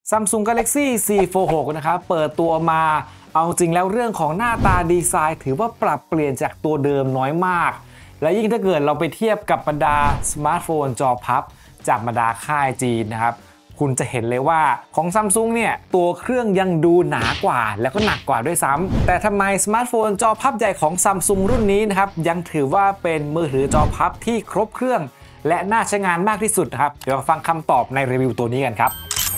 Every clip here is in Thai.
Samsung Galaxy C46 นะครับเปิดตัวมาเอาจริงแล้วเรื่องของหน้าตาดีไซน์ถือว่าปรับเปลี่ยนจากตัวเดิมน้อยมากและยิ่งถ้าเกิดเราไปเทียบกับบรรดาสมาร์ทโฟนจอพับจากบรรดาค่ายจีนนะครับคุณจะเห็นเลยว่าของ Samsung เนี่ยตัวเครื่องยังดูหนากว่าแล้วก็หนักกว่าด้วยซ้ำแต่ทำไมสมาร์ทโฟนจอพับใหญ่ของ Samsung รุ่นนี้นะครับยังถือว่าเป็นมือถือจอพับที่ครบเครื่องและน่าใช้งานมากที่สุดนะครับเดี๋ยวมาฟังคำตอบในรีวิวตัวนี้กันครับ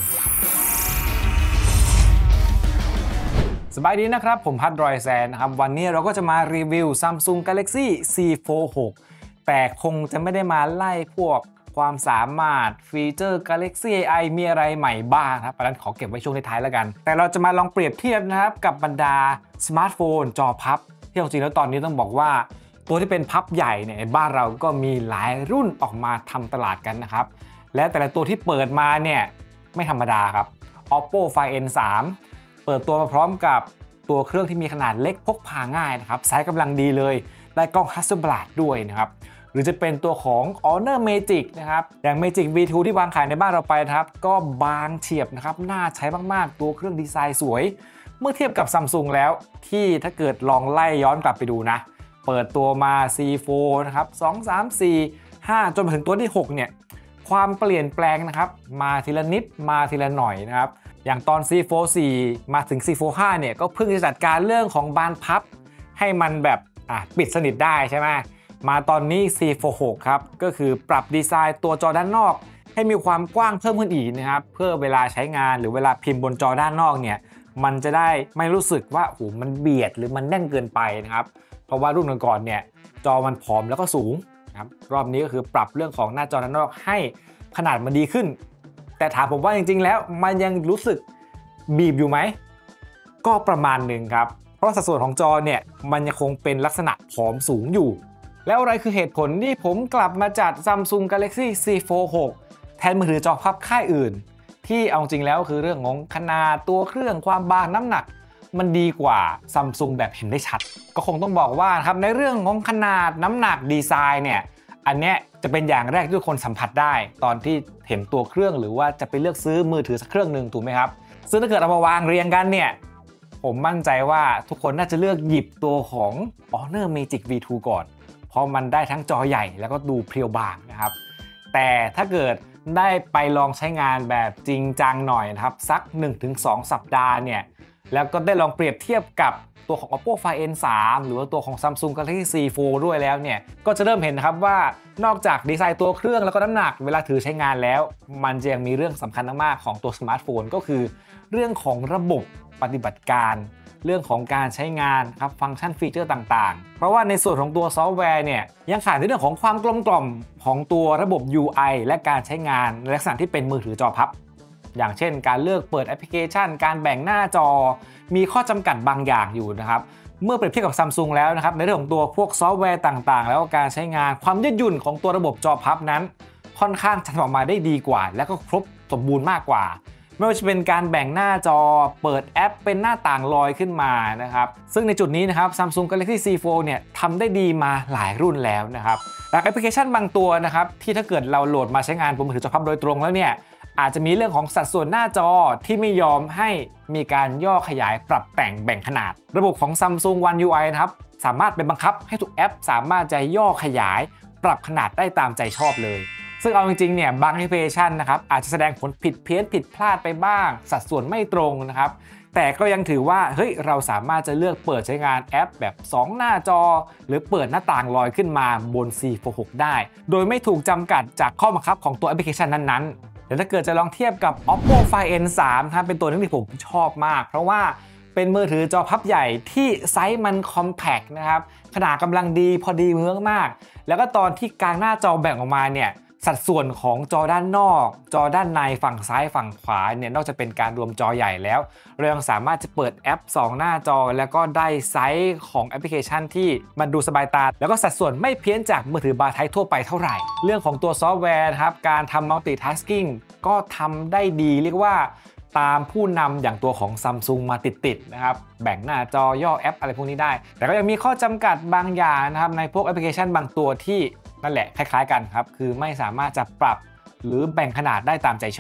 สบายดีนะครับผมพัดรอยแซนนะครับวันนี้เราก็จะมารีวิว Samsung Galaxy C46 แต่คงจะไม่ได้มาไล่พวกความสามารถฟีเจอร์ Galaxy AI มีอะไรใหม่บ้างครับเพราะฉะนั้นขอเก็บไว้ช่วงท้ายๆแล้วกันแต่เราจะมาลองเปรียบเทียบนะครับกับบรรดาสมาร์ทโฟนจอพับที่จริงแล้วตอนนี้ต้องบอกว่าตัวที่เป็นพับใหญ่เนี่ยในบ้านเราก็มีหลายรุ่นออกมาทำตลาดกันนะครับและแต่ละตัวที่เปิดมาเนี่ยไม่ธรรมดาครับ Oppo Find N3 เปิดตัวมาพร้อมกับตัวเครื่องที่มีขนาดเล็กพกพาง่ายนะครับไซส์กำลังดีเลยได้กล้อง Hasselblad ด้วยนะครับหรือจะเป็นตัวของ Honor Magic นะครับอย่าง Magic V2 ที่วางขายในบ้านเราไปนะครับก็บางเฉียบนะครับน่าใช้มากๆตัวเครื่องดีไซน์สวยเมื่อเทียบกับ Samsung แล้วที่ถ้าเกิดลองไล่ย้อนกลับไปดูนะเปิดตัวมา C4 นะครับ2 3 4 5จนมาถึงตัวที่6เนี่ยความเปลี่ยนแปลงนะครับมาทีละนิดมาทีละหน่อยนะครับอย่างตอน C44 มาถึง C45 เนี่ยก็เพิ่งจะจัดการเรื่องของบานพับให้มันแบบปิดสนิทได้ใช่ไหมมาตอนนี้ C46 ครับก็คือปรับดีไซน์ตัวจอด้านนอกให้มีความกว้างเพิ่มขึ้นอีกนะครับเพื่อเวลาใช้งานหรือเวลาพิมพ์บนจอด้านนอกเนี่ยมันจะได้ไม่รู้สึกว่าโอ้มันเบียดหรือมันแน่นเกินไปนะครับเพราะว่ารุ่นก่อนๆเนี่ยจอมันผอมแล้วก็สูงนะครับรอบนี้ก็คือปรับเรื่องของหน้าจอด้านนอกให้ขนาดมันดีขึ้นแต่ถามผมว่าจริงๆแล้วมันยังรู้สึกบีบอยู่ไหมก็ประมาณหนึ่งครับเพราะสัดส่วนของจอเนี่ยมันยังคงเป็นลักษณะผอมสูงอยู่แล้วอะไรคือเหตุผลที่ผมกลับมาจัด Samsung Galaxy C46 แทนมือถือจอพับค่ายอื่นที่เอาจริงแล้วคือเรื่องของขนาดตัวเครื่องความบางน้ำหนักมันดีกว่า Samsung แบบเห็นได้ชัดก็คงต้องบอกว่าครับในเรื่องของขนาดน้ำหนักดีไซน์เนี่ยอันเนี้ยจะเป็นอย่างแรกที่ทุกคนสัมผัสได้ตอนที่เห็นตัวเครื่องหรือว่าจะไปเลือกซื้อมือถือสักเครื่องหนึ่งถูกไหมครับซึ่งถ้าเกิดเอามาวางเรียงกันเนี่ยผมมั่นใจว่าทุกคนน่าจะเลือกหยิบตัวของ Honor Magic V2 ก่อนเพราะมันได้ทั้งจอใหญ่แล้วก็ดูเพรียวบางนะครับแต่ถ้าเกิดได้ไปลองใช้งานแบบจริงจังหน่อยนะครับสัก 1-2 สัปดาห์เนี่ยแล้วก็ได้ลองเปรียบเทียบกับตัวของ Oppo Find N3 หรือว่าตัวของ Samsung Galaxy C4 ด้วยแล้วเนี่ยก็จะเริ่มเห็นนะครับว่านอกจากดีไซน์ตัวเครื่องแล้วก็น้ำหนักเวลาถือใช้งานแล้วมันจะยังมีเรื่องสำคัญมากๆของตัวสมาร์ทโฟนก็คือเรื่องของระบบปฏิบัติการเรื่องของการใช้งานครับฟังก์ชันฟีเจอร์ต่างๆเพราะว่าในส่วนของตัวซอฟต์แวร์เนี่ยยังขาดในเรื่องของความกลมกล่อมของตัวระบบ UI และการใช้งานในลักษณะที่เป็นมือถือจอพับอย่างเช่นการเลือกเปิดแอปพลิเคชันการแบ่งหน้าจอมีข้อจำกัดบางอย่างอยู่นะครับเมื่อเปรียบเทียบกับ Samsung แล้วนะครับในเรื่องของตัวพวกซอฟต์แวร์ต่างๆแล้วการใช้งานความยืดหยุ่นของตัวระบบจอพับนั้นค่อนข้างจะทำออกมาได้ดีกว่าและก็ครบสมบูรณ์มากกว่าไม่ว่าจะเป็นการแบ่งหน้าจอเปิดแอปเป็นหน้าต่างลอยขึ้นมานะครับซึ่งในจุดนี้นะครับ Samsung Galaxy C4 เนี่ยทำได้ดีมาหลายรุ่นแล้วนะครับแต่แอปพลิเคชันบางตัวนะครับที่ถ้าเกิดเราโหลดมาใช้งานบนมือถือจอพับโดยตรงแล้วเนี่ยอาจจะมีเรื่องของสัดส่วนหน้าจอที่ไม่ยอมให้มีการย่อขยายปรับแต่งแบ่งขนาดระบบของ Samsung One UI นะครับสามารถเป็นบังคับให้ทุกแอปสามารถจะย่อขยายปรับขนาดได้ตามใจชอบเลยซึ่งเอาจริงๆเนี่ยบางแอปพลิเคชันนะครับอาจจะแสดงผลผิดเพี้ยนผิดพลาดไปบ้างสัดส่วนไม่ตรงนะครับแต่ก็ยังถือว่าเฮ้ยเราสามารถจะเลือกเปิดใช้งานแอปแบบ2หน้าจอหรือเปิดหน้าต่างลอยขึ้นมาบน C46 ได้โดยไม่ถูกจำกัดจากข้อบังคับของตัวแอปพลิเคชันนั้นๆแต่ถ้าเกิดจะลองเทียบกับ Oppo Find N3 ครับเป็นตัวนึงที่ผมชอบมากเพราะว่าเป็นมือถือจอพับใหญ่ที่ไซส์มันคอมแพคนะครับขนาดกำลังดีพอดีมือมากแล้วก็ตอนที่กลางหน้าจอแบ่งออกมาเนี่ยสัดส่วนของจอด้านนอกจอด้านในฝั่งซ้ายฝั่งขวาเนี่ยนอกจากเป็นการรวมจอใหญ่แล้วเรายังสามารถจะเปิดแอป2หน้าจอแล้วก็ได้ไซส์ของแอปพลิเคชันที่มันดูสบายตาแล้วก็สัดส่วนไม่เพี้ยนจากมือถือบาร์ไทป์ทั่วไปเท่าไหร่เรื่องของตัวซอฟต์แวร์ครับการทำ multitasking ก็ทำได้ดีเรียกว่าตามผู้นำอย่างตัวของ Samsung มาติดๆนะครับแบ่งหน้าจอย่อแอปอะไรพวกนี้ได้แต่ก็ยังมีข้อจำกัดบางอย่างนะครับในพวกแอปพลิเคชันบางตัวที่นั่นแหละคล้ายๆกันครับคือไม่สามารถจะปรับหรือแบ่งขนาดได้ตามใจชอบ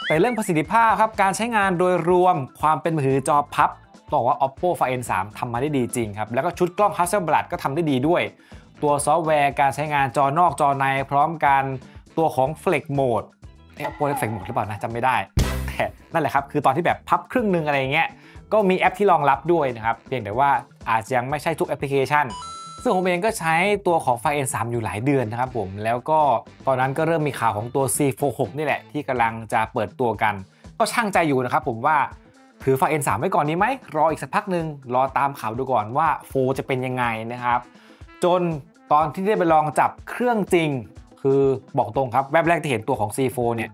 แต่เรื่องประสิทธิภาพครับการใช้งานโดยรวมความเป็นมือถือจอพับบอกว่า Oppo Find N3 ทำมาได้ดีจริงครับแล้วก็ชุดกล้อง Hasselblad ก็ทำได้ดีด้วยตัวซอฟต์แวร์การใช้งานจอนอกจอในพร้อมกันตัวของ Flex Mode Oppo Flex Mode หรือเปล่านะจำไม่ได้แต่นั่นแหละครับคือตอนที่แบบพับครึ่งนึงอะไรเงี้ยก็มีแอปที่รองรับด้วยนะครับเพียงแต่ว่าอาจจะยังไม่ใช่ทุกแอปพลิเคชันซึ่งผมเองก็ใช้ตัวของ Find N3 อยู่หลายเดือนนะครับผมแล้วก็ตอนนั้นก็เริ่มมีข่าวของตัว C46 นี่แหละที่กำลังจะเปิดตัวกันก็ช่างใจอยู่นะครับผมว่าถือ Find N3 ไว้ก่อนนี้ไหมรออีกสักพักหนึ่งรอตามข่าวดูก่อนว่าโฟจะเป็นยังไงนะครับจนตอนที่ได้ไปลองจับเครื่องจริงคือบอกตรงครับแวบแรกที่เห็นตัวของ C4 เนี่ย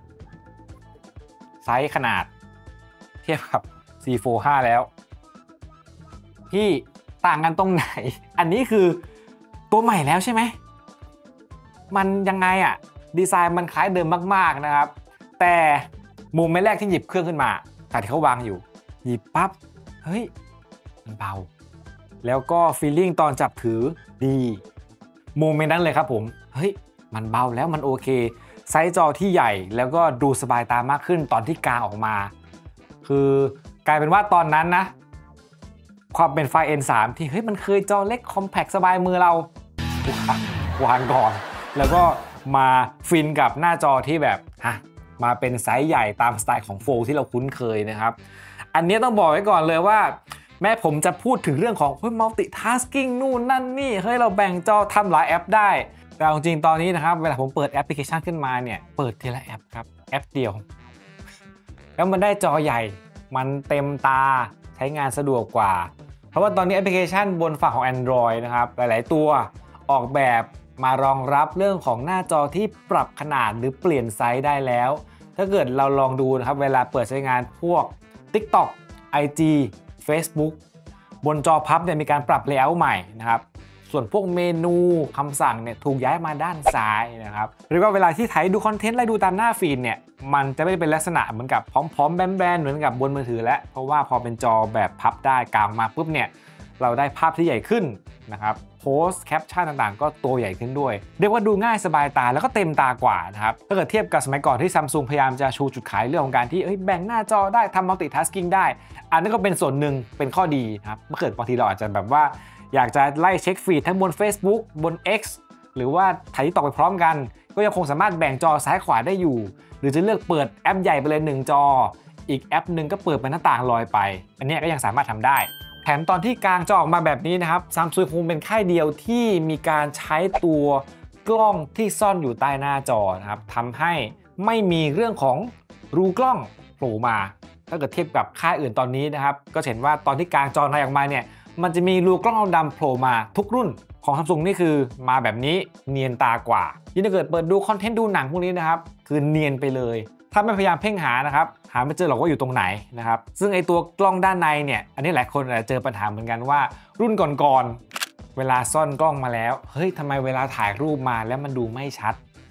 ไซส์ขนาดเทียบกับ C4 5 แล้วพี่ต่างกันตรงไหนอันนี้คือตัวใหม่แล้วใช่ไหมมันยังไงอะดีไซน์มันคล้ายเดิมมากๆนะครับแต่มุมแรกที่หยิบเครื่องขึ้นมาแต่ที่เขาวางอยู่หยิบปั๊บเฮ้ยมันเบาแล้วก็ฟีลลิ่งตอนจับถือดีโมเมนต์นั้นเลยครับผมเฮ้ยมันเบาแล้วมันโอเคไซส์จอที่ใหญ่แล้วก็ดูสบายตามากขึ้นตอนที่กางออกมาคือกลายเป็นว่าตอนนั้นนะความเป็น Find N3 ที่เฮ้ยมันเคยจอเล็กคอมแพคสบายมือเราวางก่อนแล้วก็มาฟินกับหน้าจอที่แบบมาเป็นไซส์ใหญ่ตามสไตล์ของโฟลที่เราคุ้นเคยนะครับอันนี้ต้องบอกไว้ก่อนเลยว่าแม้ผมจะพูดถึงเรื่องของmultitasking นู่นนั่นนี่เฮ้ยเราแบ่งจอทำหลายแอปได้แต่จริงๆตอนนี้นะครับเวลาผมเปิดแอปพลิเคชันขึ้นมาเนี่ยเปิดทีละแอปครับแอปเดียวแล้วมันได้จอใหญ่มันเต็มตาใช้งานสะดวกกว่าเพราะว่าตอนนี้แอปพลิเคชันบนฝั่งของ Android นะครับหลายๆตัวออกแบบมารองรับเรื่องของหน้าจอที่ปรับขนาดหรือเปลี่ยนไซส์ได้แล้วถ้าเกิดเราลองดูนะครับเวลาเปิดใช้งานพวก TikTok IG Facebook บนจอพับเนี่ยมีการปรับเลเยอร์ใหม่นะครับส่วนพวกเมนูคำสั่งเนี่ยถูกย้ายมาด้านซ้ายนะครับหรือว่าเวลาที่ถ่ายดูคอนเทนต์ไล่ดูตามหน้าฟีดเนี่ยมันจะไม่ได้เป็นลักษณะเหมือนกับพร้อมๆแบนๆเหมือนกับบนมือถือแล้วเพราะว่าพอเป็นจอแบบพับได้กางมาปุ๊บเนี่ยเราได้ภาพที่ใหญ่ขึ้นนะครับโพสต์แคปชั่นต่างๆก็ตัวใหญ่ขึ้นด้วยเรียกว่าดูง่ายสบายตาแล้วก็เต็มตากว่านะครับถ้าเกิดเทียบกับสมัยก่อนที่ Samsung พยายามจะชูจุดขายเรื่องของการที่แบ่งหน้าจอได้ทำ multitasking ได้อันนั้นก็เป็นส่วนหนึ่งเป็นข้อดีนะครับเมื่อเกิดบางทีเราอาจจะแบบว่าอยากจะไล่เช็คฟีดทั้งบน Facebook บน X หรือว่าถ่ายที่ต่อไปพร้อมกันก็ยังคงสามารถแบ่งจอซ้ายขวาได้อยู่หรือจะเลือกเปิดแอปใหญ่ไปเลย1จออีกแอปหนึ่งก็เปิดเป็นหน้าต่างลอยไปอันนี้ก็ยังสามารถทำได้แถมตอนที่กางจอออกมาแบบนี้นะครับ Samsung คงเป็นค่ายเดียวที่มีการใช้ตัวกล้องที่ซ่อนอยู่ใต้หน้าจอนะครับทำให้ไม่มีเรื่องของรูกล้องโผล่มาถ้าเกิดเทียบกับค่ายอื่นตอนนี้นะครับก็เห็นว่าตอนที่กางจอในออกมาเนี่ยมันจะมีรูกล้องดำโผล่มาทุกรุ่นของ Samsung นี่คือมาแบบนี้เนียนตากว่ายิ่งถ้าเกิดเปิดดูคอนเทนต์ดูหนังพวกนี้นะครับคือเนียนไปเลยถ้าไม่พยายามเพ่งหานะครับหาไม่เจอหรอกว่าอยู่ตรงไหนนะครับซึ่งไอตัวกล้องด้านในเนี่ยอันนี้หลายคนอาจจะเจอปัญหาเหมือนกันว่ารุ่นก่อนๆเวลาซ่อนกล้องมาแล้วเฮ้ยทำไมเวลาถ่ายรูปมาแล้วมันดูไม่ชัด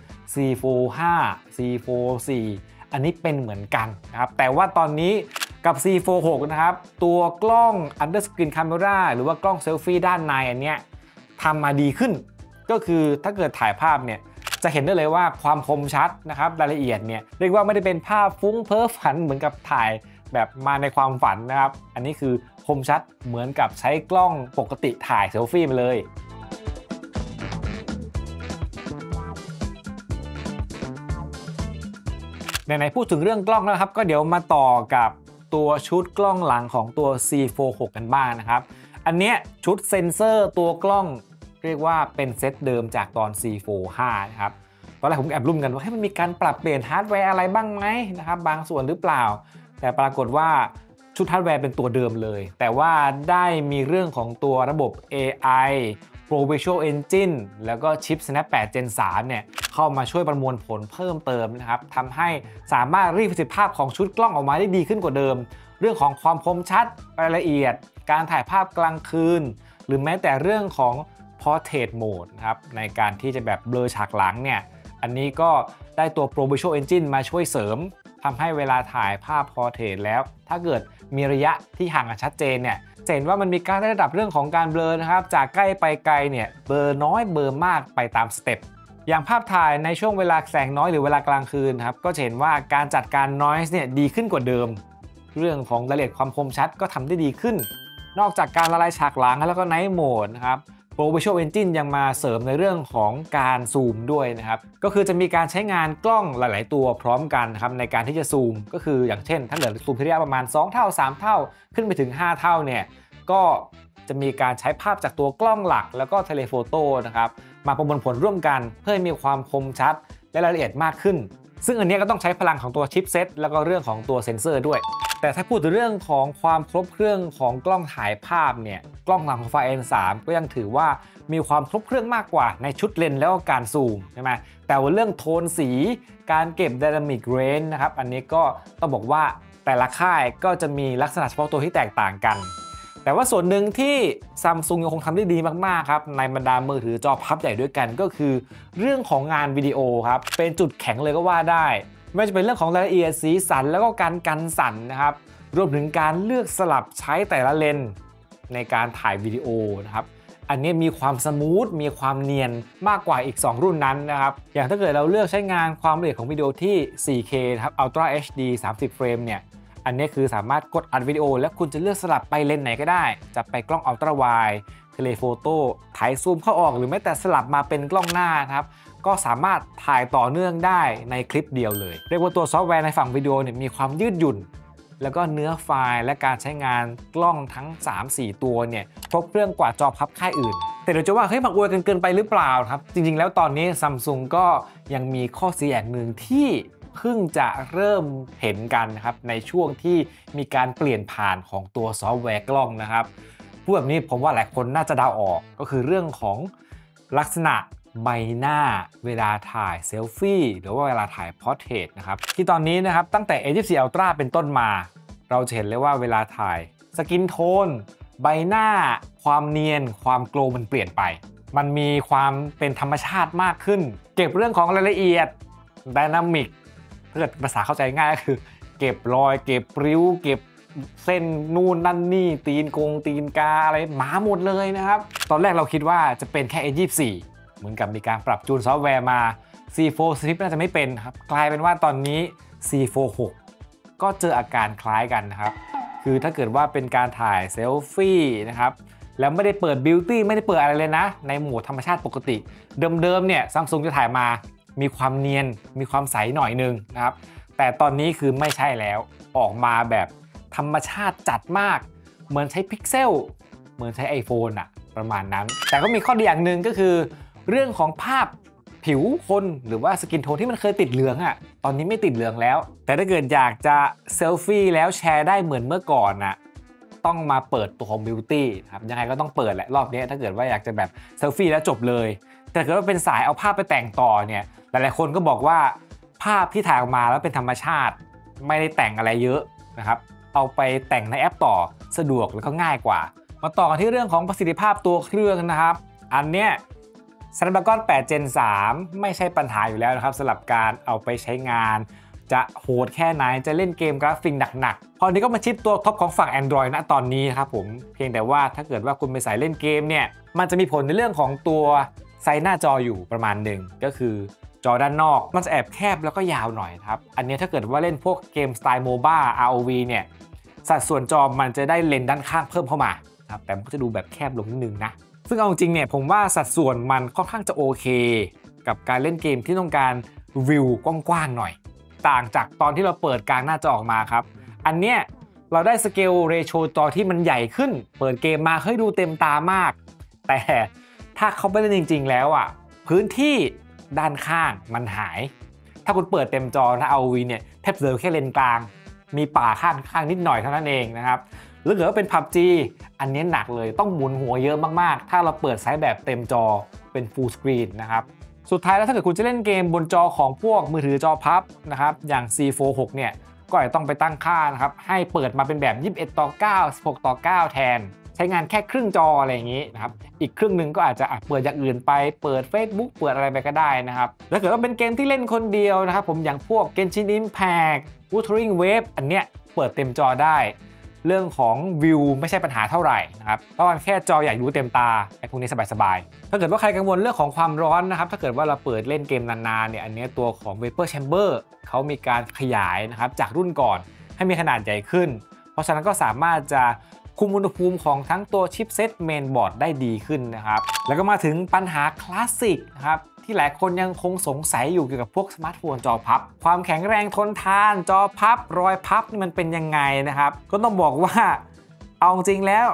C45 C44 อันนี้เป็นเหมือนกันนะครับแต่ว่าตอนนี้กับ C46 นะครับตัวกล้อง Under Screen Camera หรือว่ากล้องเซลฟี่ด้านในอันเนี้ยทำมาดีขึ้นก็คือถ้าเกิดถ่ายภาพเนี่ยจะเห็นได้เลยว่าความคมชัดนะครับรายละเอียดเนี่ยเรียกว่าไม่ได้เป็นภาพฟุ้งเพ้อฝันเหมือนกับถ่ายแบบมาในความฝันนะครับอันนี้คือคมชัดเหมือนกับใช้กล้องปกติถ่ายเซลฟี่มาเลยไหนๆพูดถึงเรื่องกล้องแล้วครับก็เดี๋ยวมาต่อกับตัวชุดกล้องหลังของตัว C46 กันบ้างนะครับอันเนี้ยชุดเซ็นเซอร์ตัวกล้องเรียกว่าเป็นเซตเดิมจากตอน C45 นะครับตอนแรกผมแอบลุ้นกันว่าให้มันมีการปรับเปลี่ยนฮาร์ดแวร์อะไรบ้างไหมนะครับบางส่วนหรือเปล่าแต่ปรากฏว่าชุดฮาร์ดแวร์เป็นตัวเดิมเลยแต่ว่าได้มีเรื่องของตัวระบบ AI Pro Visual Engine แล้วก็ชิป Snap 8 Gen 3เนี่ยเข้ามาช่วยประมวลผลเพิ่มเติมนะครับทำให้สามารถรีดประสิทธิภาพของชุดกล้องออกมาได้ดีขึ้นกว่าเดิมเรื่องของความคมชัดรายละเอียดการถ่ายภาพกลางคืนหรือแม้แต่เรื่องของ Portrait Mode นะครับในการที่จะแบบเบลอฉากหลังเนี่ยอันนี้ก็ได้ตัว Pro Visual Engine มาช่วยเสริมทำให้เวลาถ่ายภาพ Portrait แล้วถ้าเกิดมีระยะที่ห่างกันชัดเจนเนี่ยเห็นว่ามันมีการได้ระดับเรื่องของการเบลอนะครับจากใกล้ไปไกลเนี่ยเบลอน้อยเบลอมากไปตามสเต็ปอย่างภาพถ่ายในช่วงเวลาแสงน้อยหรือเวลากลางคืนครับก็จะเห็นว่าการจัดการ noise เนี่ยดีขึ้นกว่าเดิมเรื่องของรายละเอียดความคมชัดก็ทำได้ดีขึ้นนอกจากการละลายฉากหลังแล้วก็ Night Mode นะครับ Pro Visual Engine ยังมาเสริมในเรื่องของการซูมด้วยนะครับก็คือจะมีการใช้งานกล้องหลายๆตัวพร้อมกันนะครับในการที่จะซูมก็คืออย่างเช่นถ้าเกิดซูมที่ระยะประมาณ2เท่า3เท่าขึ้นไปถึง5เท่าเนี่ยก็จะมีการใช้ภาพจากตัวกล้องหลักแล้วก็เทเลโฟโต้นะครับมาประมวลผลร่วมกันเพื่อให้มีความคมชัดและรายละเอียดมากขึ้นซึ่งอันนี้ก็ต้องใช้พลังของตัวชิปเซตแล้วก็เรื่องของตัวเซ็นเซอร์ด้วยแต่ถ้าพูดถึงเรื่องของความครบเครื่องของกล้องถ่ายภาพเนี่ยกล้องหลังของ Fire N3 ก็ยังถือว่ามีความครบเครื่องมากกว่าในชุดเลนส์แล้วก็การซูมใช่ไหมแต่ว่าเรื่องโทนสีการเก็บ Dynamic Range นะครับอันนี้ก็ต้องบอกว่าแต่ละค่ายก็จะมีลักษณะเฉพาะตัวที่แตกต่างกันแต่ว่าส่วนหนึ่งที่ Samsung ยังคงทำได้ดีมากๆครับในบรรดามือถือจอพับใหญ่ด้วยกันก็คือเรื่องของงานวิดีโอครับเป็นจุดแข็งเลยก็ว่าได้ไม่ว่าจะเป็นเรื่องของรายละเอียดสีสันแล้วก็การกันสั่นนะครับรวมถึงการเลือกสลับใช้แต่ละเลนส์ในการถ่ายวิดีโอนะครับอันนี้มีความสมูทมีความเนียนมากกว่าอีก2รุ่นนั้นนะครับอย่างถ้าเกิดเราเลือกใช้งานความละเอียดของวิดีโอที่ 4K นะครับ Ultra HD 30 เฟรมเนี่ยอันนี้คือสามารถกดอัดวิดีโอแล้วคุณจะเลือกสลับไปเลนส์ไหนก็ได้จะไปกล้อง Ultra Wide เทเลโฟโต้ถ่ายซูมเข้าออกหรือแม้แต่สลับมาเป็นกล้องหน้าครับก็สามารถถ่ายต่อเนื่องได้ในคลิปเดียวเลยเรียกว่าตัวซอฟต์แวร์ในฝั่งวิดีโอเนี่ยมีความยืดหยุ่นแล้วก็เนื้อไฟล์และการใช้งานกล้องทั้ง 3-4 ตัวเนี่ยครบเครื่องกว่าจอพับค่ายอื่นแต่เดี๋ยวจะว่าเฮ้ยมันอวยกันเกินไปหรือเปล่าครับจริงๆแล้วตอนนี้ Samsung ก็ยังมีข้อเสียอย่างหนึ่งที่เพิ่งจะเริ่มเห็นกันนะครับในช่วงที่มีการเปลี่ยนผ่านของตัวซอฟต์แวร์กล้องนะครับพูดแบบนี้ผมว่าหลายคนน่าจะเดาออกก็คือเรื่องของลักษณะใบหน้าเวลาถ่ายเซลฟี่หรือว่าเวลาถ่ายพอร์เทรตนะครับที่ตอนนี้นะครับตั้งแต่ A24 Ultra เป็นต้นมาเราจะเห็นเลยว่าเวลาถ่ายสกินโทนใบหน้าความเนียนความโกลว์มันเปลี่ยนไปมันมีความเป็นธรรมชาติมากขึ้นเก็บเรื่องของรายละเอียดไดนามิกถ้าเกิดภาษาเข้าใจง่ายก็คือเก็บรอยเก็บริ้วเก็บเส้นนู่นนั่นนี่ตีนกาอะไรมาหมดเลยนะครับตอนแรกเราคิดว่าจะเป็นแค่ A24 เหมือนกับมีการปรับจูนซอฟต์แวร์มา C4 Slip น่าจะไม่เป็นครับกลายเป็นว่าตอนนี้ C46 ก็เจออาการคล้ายกันนะครับคือถ้าเกิดว่าเป็นการถ่ายเซลฟี่นะครับแล้วไม่ได้เปิด Beauty ไม่ได้เปิดอะไรเลยนะในโหมดธรรมชาติปกติเดิมเนี่ย Samsung จะถ่ายมามีความเนียนมีความใสหน่อยนึงนะครับแต่ตอนนี้คือไม่ใช่แล้วออกมาแบบธรรมชาติจัดมากเหมือนใช้พิกเซลเหมือนใช้ iPhone อะประมาณนั้นแต่ก็มีข้อดีอย่างหนึ่งก็คือเรื่องของภาพผิวคนหรือว่าสกินโทนที่มันเคยติดเหลืองอะตอนนี้ไม่ติดเหลืองแล้วแต่ถ้าเกิดอยากจะเซลฟี่แล้วแชร์ได้เหมือนเมื่อก่อนอะต้องมาเปิดตัวของ Beauty ครับยังไงก็ต้องเปิดแหละรอบนี้ถ้าเกิดว่าอยากจะแบบเซลฟี่แล้วจบเลยแต่ถ้าเกิดว่าเป็นสายเอาภาพไปแต่งต่อเนี่ยหลายๆคนก็บอกว่าภาพที่ถ่ายออกมาแล้วเป็นธรรมชาติไม่ได้แต่งอะไรเยอะนะครับเอาไปแต่งในแอปต่อสะดวกแล้วก็ง่ายกว่ามาต่อกันที่เรื่องของประสิทธิภาพตัวเครื่องนะครับอันเนี้ย Snapdragon 8 Gen 3 ไม่ใช่ปัญหาอยู่แล้วนะครับสำหรับการเอาไปใช้งานจะโหดแค่ไหนจะเล่นเกมกราฟิกหนักๆพอนี้ก็มาชิปตัวท็อปของฝั่ง Android ณตอนนี้ครับผมเพียงแต่ว่าถ้าเกิดว่าคุณไปสายเล่นเกมเนี่ยมันจะมีผลในเรื่องของตัวไซส์หน้าจออยู่ประมาณหนึ่งก็คือจอด้านนอกมันจะแอบแคบแล้วก็ยาวหน่อยครับอันนี้ถ้าเกิดว่าเล่นพวกเกมสไตล์โมบ้า ROV เนี่ยสัดส่วนจอมันจะได้เลนส์ด้านข้างเพิ่มเข้ามาครับแต่มันก็จะดูแบบแคบลงนิดนึงนะซึ่งเอาจริงเนี่ยผมว่าสัดส่วนมันค่อนข้างจะโอเคกับการเล่นเกมที่ต้องการวิวกว้างๆหน่อยต่างจากตอนที่เราเปิดกลางหน้าจอออกมาครับอันเนี้ยเราได้สเกลเรโชจอที่มันใหญ่ขึ้นเปิดเกมมาให้ดูเต็มตามากแต่ถ้าเขาไปเล่นจริงๆแล้วอ่ะพื้นที่ด้านข้างมันหายถ้าคุณเปิดเต็มจอนะ ROV เนี่ยแทบเหลือแค่เลนกลางมีป่าข้างนิดหน่อยเท่านั้นเองนะครับหรือเกิดว่าเป็น PUBG อันนี้หนักเลยต้องหมุนหัวเยอะมากๆถ้าเราเปิดไซส์แบบเต็มจอเป็น Full Screen นะครับสุดท้ายแล้วถ้าเกิดคุณจะเล่นเกมบนจอของพวกมือถือจอพับนะครับอย่าง C46 เนี่ยก็จะต้องไปตั้งค่านะครับให้เปิดมาเป็นแบบ21:9 16:9แทนใช้งานแค่ครึ่งจออะไรอย่างนี้นะครับอีกครึ่งหนึ่งก็อาจจะเปิดอย่างอื่นไปเปิด Facebook เปิดอะไรไปก็ได้นะครับแล้วเกิดว่าเป็นเกมที่เล่นคนเดียวนะครับผมอย่างพวก Genshin Impact Wuthering Waves อันเนี้ยเปิดเต็มจอได้เรื่องของวิวไม่ใช่ปัญหาเท่าไหร่นะครับเพราะมันแค่จอใหญ่ดูเต็มตาไอ้พวกนี้สบายๆถ้าเกิดว่าใครกังวลเรื่องของความร้อนนะครับถ้าเกิดว่าเราเปิดเล่นเกมนานๆเนี่ยอันนี้ตัวของ Vapor Chamber เขามีการขยายนะครับจากรุ่นก่อนให้มีขนาดใหญ่ขึ้นเพราะฉะนั้นก็สามารถจะคุมอุณหภูมิของทั้งตัวชิปเซตเมนบอร์ดได้ดีขึ้นนะครับแล้วก็มาถึงปัญหาคลาสสิกนะครับที่หลายคนยังคงสงสัยอยู่เกี่ยวกับพวกสมาร์ทโฟนจอพับความแข็งแรงทนทานจอพับรอยพับนี่มันเป็นยังไงนะครับก็ต้องบอกว่าเอาจริงแล้ว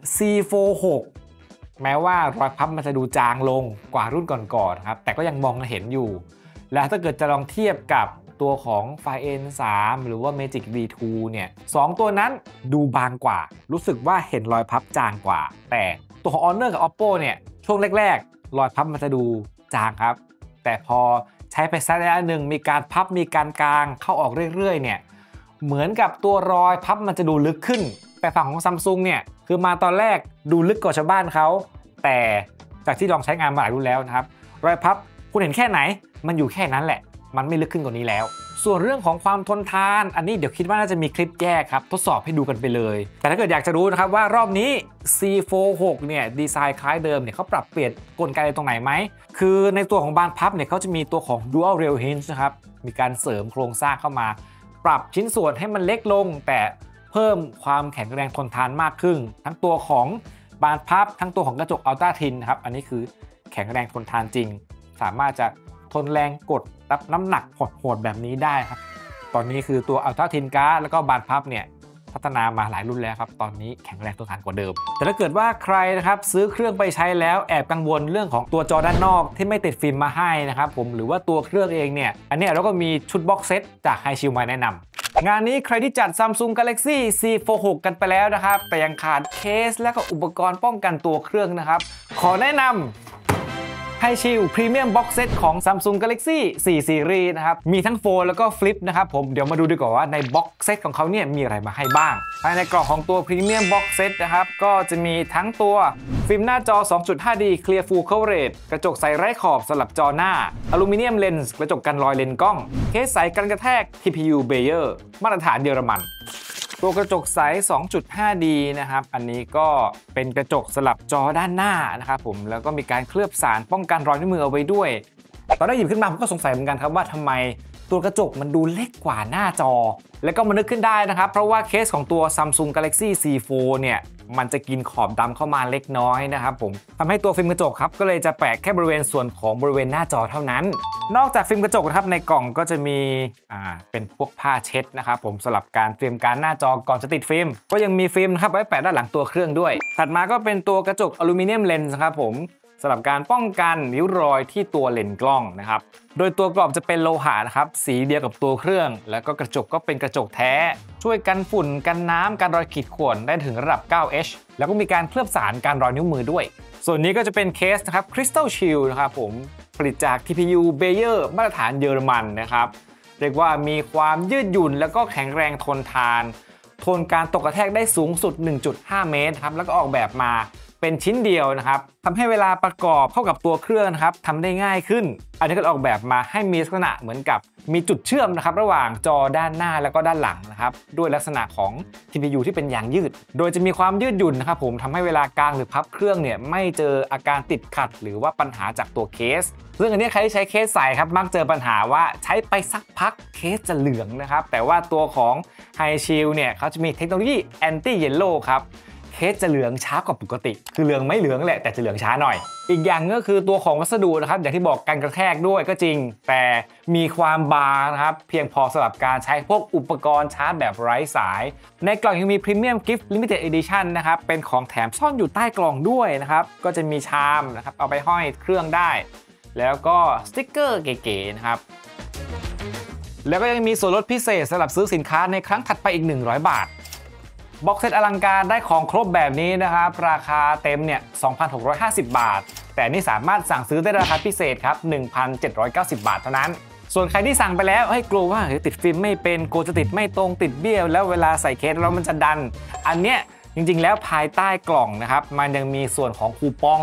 C46 แม้ว่ารอยพับมันจะดูจางลงกว่ารุ่นก่อนๆครับแต่ก็ยังมองเห็นอยู่และถ้าเกิดจะลองเทียบกับตัวของ N3 หรือว่า Magic V2 เนี่ย2ตัวนั้นดูบางกว่ารู้สึกว่าเห็นรอยพับจางกว่าแต่ตัวของ Honor กับ Oppo เนี่ยช่วงแรกๆรอยพับมันจะดูจางครับแต่พอใช้ไปสักระยะหนึ่งมีการพับมีการกางเข้าออกเรื่อยๆเนี่ยเหมือนกับตัวรอยพับมันจะดูลึกขึ้นแต่ฝั่งของ Samsung เนี่ยคือมาตอนแรกดูลึกกว่าชาวบ้านเขาแต่จากที่ลองใช้งานมาหลายรุ่นแล้วนะครับรอยพับคุณเห็นแค่ไหนมันอยู่แค่นั้นแหละมันไม่ลึกขึ้นกว่านี้แล้วส่วนเรื่องของความทนทานอันนี้เดี๋ยวคิดว่าน่าจะมีคลิปแยกครับทดสอบให้ดูกันไปเลยแต่ถ้าเกิดอยากจะรู้นะครับว่ารอบนี้ C46 เนี่ยดีไซน์คล้ายเดิมเนี่ยเขาปรับเปลี่ยนกลไกตรงไหนไหมคือในตัวของบานพับเนี่ยเขาจะมีตัวของ Dual Rail Hinge นะครับมีการเสริมโครงสร้างเข้ามาปรับชิ้นส่วนให้มันเล็กลงแต่เพิ่มความแข็งแรงทนทานมากขึ้นทั้งตัวของบานพับทั้งตัวของกระจก Ultra Thin ครับอันนี้คือแข็งแรงทนทานจริงสามารถจะทนแรงกดรับน้ำหนักโหดๆแบบนี้ได้ครับตอนนี้คือตัว Ultra Thin Glass แล้วก็บานพับเนี่ยพัฒนามาหลายรุ่นแล้วครับตอนนี้แข็งแรงทนทานกว่าเดิมแต่ถ้าเกิดว่าใครนะครับซื้อเครื่องไปใช้แล้วแอบกังวลเรื่องของตัวจอด้านนอกที่ไม่ติดฟิล์มมาให้นะครับผมหรือว่าตัวเครื่องเองเนี่ยอันนี้เราก็มีชุดบ็อกเซตจาก HiShield มาแนะนำงานนี้ใครที่จัด Samsung Galaxy C46 กันไปแล้วนะครับแต่ยังขาดเคสและก็อุปกรณ์ป้องกันตัวเครื่องนะครับขอแนะนำHiShield Premium Box Set ของ Samsung Galaxy 4 Series นะครับมีทั้งโฟลด์แล้วก็ฟลิปนะครับผมเดี๋ยวมาดูดีกว่าว่าใน Box Set ของเขาเนี่ยมีอะไรมาให้บ้างภายในกล่องของตัว Premium Box Set นะครับก็จะมีทั้งตัวฟิล์มหน้าจอ 2.5D Clear Full Coverage กระจกใสไร้ขอบสลับจอหน้าอลูมิเนียมเลนส์กระจกกันรอยเลนส์กล้องเคสใสกันกระแทก TPU Bayer มาตรฐานเยอรมันตัวกระจกใส 2.5D นะครับอันนี้ก็เป็นกระจกสลับจอด้านหน้านะครับผมแล้วก็มีการเคลือบสารป้องกันรอยนิ้วมือเอาไว้ด้วยตอนได้หยิบขึ้นมาผมก็สงสัยเหมือนกันครับว่าทำไมตัวกระจกมันดูเล็กกว่าหน้าจอแล้วก็มานึกขึ้นได้นะครับเพราะว่าเคสของตัว Samsung Galaxy C4 เนี่ยมันจะกินขอบดำเข้ามาเล็กน้อยนะครับผมทำให้ตัวฟิล์มกระจกครับก็เลยจะแปะแค่บริเวณส่วนของบริเวณหน้าจอเท่านั้นนอกจากฟิล์มกระจกนะครับในกล่องก็จะมีเป็นพวกผ้าเช็ดนะครับผมสำหรับการเตรียมการหน้าจอก่อนจะติดฟิล์มก็ยังมีฟิล์มนะครับไว้แปะด้านหลังตัวเครื่องด้วยถัดมาก็เป็นตัวกระจกอลูมิเนียมเลนส์ครับผมสำหรับการป้องกันริ้วรอยที่ตัวเลนส์กล้องนะครับโดยตัวกรอบจะเป็นโลหะนะครับสีเดียวกับตัวเครื่องแล้วก็กระจกก็เป็นกระจกแท้ช่วยกันฝุ่นกันน้ำกันรอยขีดข่วนได้ถึงระดับ 9H แล้วก็มีการเคลือบสารการรอยนิ้วมือด้วยส่วนนี้ก็จะเป็นเคสนะครับ Crystal Shield นะครับผมผลิตจาก TPU Bayer มาตรฐานเยอรมันนะครับเรียกว่ามีความยืดหยุ่นแล้วก็แข็งแรงทนทานทนการตกกระแทกได้สูงสุด 1.5 เมตรครับแล้วก็ออกแบบมาเป็นชิ้นเดียวนะครับทำให้เวลาประกอบเข้ากับตัวเครื่องนะครับทำได้ง่ายขึ้นอันนี้ก็ออกแบบมาให้มีลักษณะเหมือนกับมีจุดเชื่อมนะครับระหว่างจอด้านหน้าแล้วก็ด้านหลังนะครับด้วยลักษณะของ TPU ที่เป็นยางยืดโดยจะมีความยืดหยุ่นนะครับผมทำให้เวลากางหรือพับเครื่องเนี่ยไม่เจออาการติดขัดหรือว่าปัญหาจากตัวเคสซึ่งอันนี้ใครที่ใช้เคสใสครับมักเจอปัญหาว่าใช้ไปสักพักเคสจะเหลืองนะครับแต่ว่าตัวของ HiShield เนี่ยเขาจะมีเทคโนโลยี Anti Yellow ครับเคสจะเหลืองช้ากว่าปกติคือเหลืองไม่เหลืองแหละแต่จะเหลืองช้าหน่อยอีกอย่างก็คือตัวของวัสดุนะครับอย่างที่บอกกันกระแทกด้วยก็จริงแต่มีความบางนะครับเพียงพอสำหรับการใช้พวกอุปกรณ์ชาร์จแบบไร้สายในกล่องยังมี Premium Gift Limited Edition นะครับเป็นของแถมซ่อนอยู่ใต้กล่องด้วยนะครับก็จะมีชามนะครับเอาไปห้อยเครื่องได้แล้วก็สติ๊กเกอร์เก๋ๆนะครับแล้วก็ยังมีส่วนลดพิเศษสำหรับซื้อสินค้าในครั้งถัดไปอีก100 บาทบ็อกเซตอลังการได้ของครบแบบนี้นะครับราคาเต็มเนี่ย 2,650 บาทแต่นี่สามารถสั่งซื้อได้ราคาพิเศษครับ 1,790 บาทเท่านั้นส่วนใครที่สั่งไปแล้วกลัวว่าติดฟิล์มไม่เป็นกลัวจะติดไม่ตรงติดเบี้ยวแล้วเวลาใส่เคสแล้วมันจะดันอันเนี้ยจริงๆแล้วภายใต้กล่องนะครับมันยังมีส่วนของคูปอง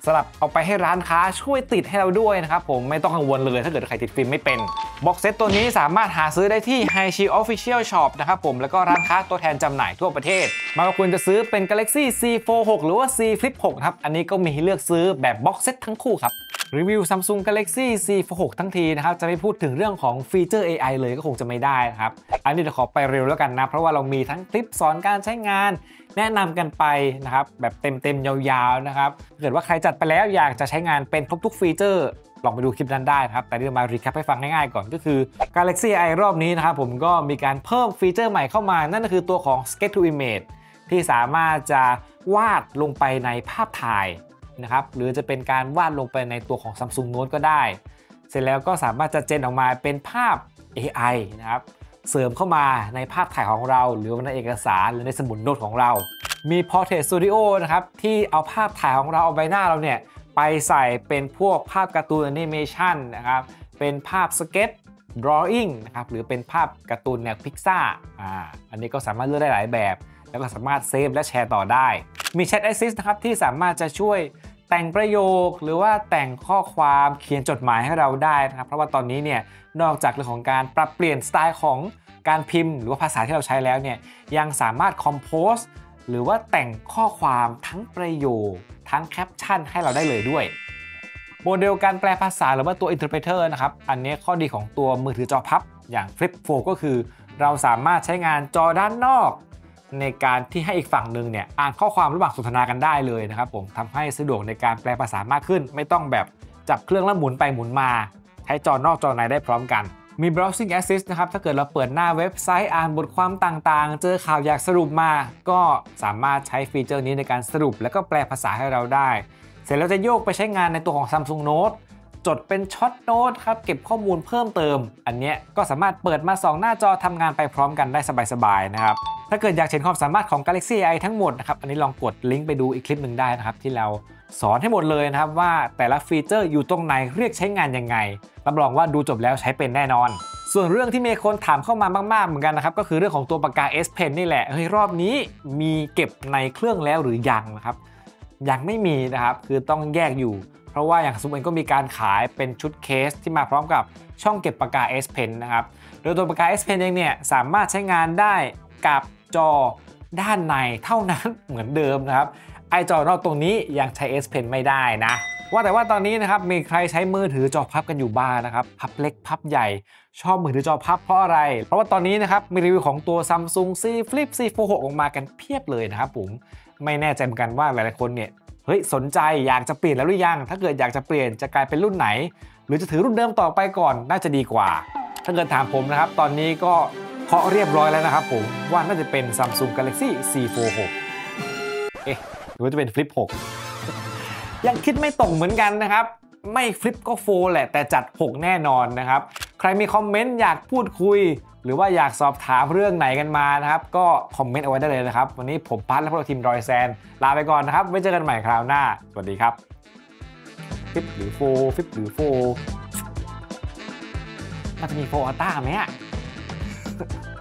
สลับเอาไปให้ร้านค้าช่วยติดให้เราด้วยนะครับผมไม่ต้องกังวลเลยถ้าเกิดใครติดฟิล์มไม่เป็นบ็อกเซตตัวนี้สามารถหาซื้อได้ที่ HiShield Official Shop นะครับผมแล้วก็ร้านค้าตัวแทนจำหน่ายทั่วประเทศไม่ว่าคุณจะซื้อเป็น Galaxy C Fold 6หรือว่า C Flip 6ครับอันนี้ก็มีให้เลือกซื้อแบบบ็อกเซตทั้งคู่ครับรีวิว Samsung Galaxy C Fold 6ทั้งทีนะครับจะไม่พูดถึงเรื่องของฟีเจอร์ AI เลยก็คงจะไม่ได้นะครับอันนี้เดี๋ยวขอไปเร็วแล้วกันนะเพราะว่าเรามีทั้งคลิปสอนการใช้งานแนะนำกันไปนะครับแบบเต็มๆยาวๆนะครับถ้าเกิดว่าใครจัดไปแล้วอยากจะใช้งานเป็นครบทุกฟีเจอร์ลองไปดูคลิปนั้นได้ครับแต่เดี๋ยวมารีแคปให้ฟังง่ายๆก่อนก็คือ Galaxy AI รอบนี้นะครับผมก็มีการเพิ่มฟีเจอร์ใหม่เข้ามานั่นก็คือตัวของ Sketch to Image ที่สามารถจะวาดลงไปในภาพถ่ายนะครับหรือจะเป็นการวาดลงไปในตัวของ Samsung Note ก็ได้เสร็จแล้วก็สามารถจะเจนออกมาเป็นภาพ AI นะครับเสริมเข้ามาในภาพถ่ายของเราหรือในเอกสารหรือในสมุดโน้ตของเรามี Portrait Studio นะครับที่เอาภาพถ่ายของเราเอาใบหน้าเราเนี่ยไปใส่เป็นพวกภาพการ์ตูนแอนิเมชันนะครับเป็นภาพสเก็ต drawing นะครับหรือเป็นภาพการ์ตูนแนวพิกซ่าอันนี้ก็สามารถเลือกได้หลายแบบแล้วก็สามารถเซฟและแชร์ต่อได้มี Chat Assist นะครับที่สามารถจะช่วยแต่งประโยคหรือว่าแต่งข้อความเขียนจดหมายให้เราได้นะครับเพราะว่าตอนนี้เนี่ยนอกจากเรื่องของการปรับเปลี่ยนสไตล์ของการพิมพ์หรือว่าภาษาที่เราใช้แล้วเนี่ยยังสามารถ compose หรือว่าแต่งข้อความทั้งประโยคทั้งแคปชั่นให้เราได้เลยด้วยโมเดลการแปลภาษาหรือว่าตัว Interpreter นะครับอันนี้ข้อดีของตัวมือถือจอพับอย่าง Flip 4 ก็คือเราสามารถใช้งานจอด้านนอกในการที่ให้อีกฝั่งหนึ่งเนี่ยอ่านข้อความระหว่างสนทนากันได้เลยนะครับผมทำให้สะดวกในการแปลภาษามากขึ้นไม่ต้องแบบจับเครื่องแล้วหมุนไปหมุนมาใช้จอนอกจอในได้พร้อมกันมี browsing assist นะครับถ้าเกิดเราเปิดหน้าเว็บไซต์อ่านบทความต่างๆเจอข่าวอยากสรุปมาก็สามารถใช้ฟีเจอร์นี้ในการสรุปแล้วก็แปลภาษาให้เราได้เสร็จแล้วจะโยกไปใช้งานในตัวของ Samsung Note จดเป็นช็อตโน้ตครับเก็บข้อมูลเพิ่มเติมอันนี้ก็สามารถเปิดมา2หน้าจอทำงานไปพร้อมกันได้สบายๆนะครับถ้าเกิดอยากเห็นความสามารถของ Galaxy AI ทั้งหมดนะครับอันนี้ลองกดลิงก์ไปดูอีกคลิปหนึ่งได้นะครับที่เราสอนให้หมดเลยนะครับว่าแต่ละฟีเจอร์อยู่ตรงไหนเรียกใช้งานยังไงรับรองว่าดูจบแล้วใช้เป็นแน่นอนส่วนเรื่องที่มีคนถามเข้ามามากๆเหมือนกันนะครับก็คือเรื่องของตัวปากกา S Pen นี่แหละเฮ้ยรอบนี้มีเก็บในเครื่องแล้วหรือยังนะครับยังไม่มีนะครับคือต้องแยกอยู่เพราะว่าอย่างซูมเองก็มีการขายเป็นชุดเคสที่มาพร้อมกับช่องเก็บปากกา S Pen นะครับโดยตัวปากกา S Pen เองเนี่ยสามารถใช้งานได้กับจอด้านในเท่านั้นเหมือนเดิมนะครับไอจอนอกตรงนี้ยังใช้ S Pen ไม่ได้นะว่าแต่ว่าตอนนี้นะครับมีใครใช้มือถือจอพับกันอยู่บ้างนะครับพับเล็กพับใหญ่ชอบมือถือจอพับเพราะอะไรเพราะว่าตอนนี้นะครับมีรีวิวของตัว Samsung C Flip C Fold 6ออกมากันเพียบเลยนะครับผมไม่แน่ใจเหมือนกันว่าหลายๆคนเนี่ยเฮ้ยสนใจอยากจะเปลี่ยนแล้วหรือยังถ้าเกิดอยากจะเปลี่ยนจะกลายเป็นรุ่นไหนหรือจะถือรุ่นเดิมต่อไปก่อนน่าจะดีกว่าถ้าเกิดถามผมนะครับตอนนี้ก็เคาะเรียบร้อยแล้วนะครับผมว่าน่าจะเป็น Samsung Galaxy C Fold 6หรือว่าจะเป็น Flip 6ยังคิดไม่ตรงเหมือนกันนะครับไม่ฟลิปก็โฟแหละแต่จัด6แน่นอนนะครับใครมีคอมเมนต์อยากพูดคุยหรือว่าอยากสอบถามเรื่องไหนกันมานะครับก็คอมเมนต์เอาไว้ได้เลยนะครับวันนี้ผมพัทและพวกเราทีมดอยแซนลาไปก่อนนะครับไว้เจอกันใหม่คราวหน้าสวัสดีครับฟลิปหรือโฟฟลิปหรือโฟน่าจะมีโฟอัลต้าไหมอะ